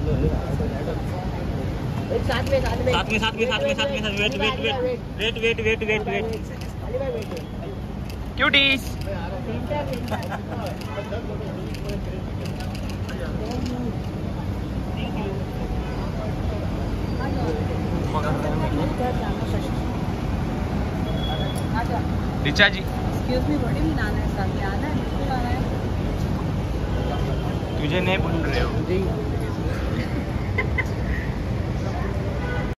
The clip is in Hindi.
साथ में wait cuties. Richa ji excuse me, body में आना है, साथ में आना है, बिल्कुल आना है। तुझे नहीं बोल रहे हो।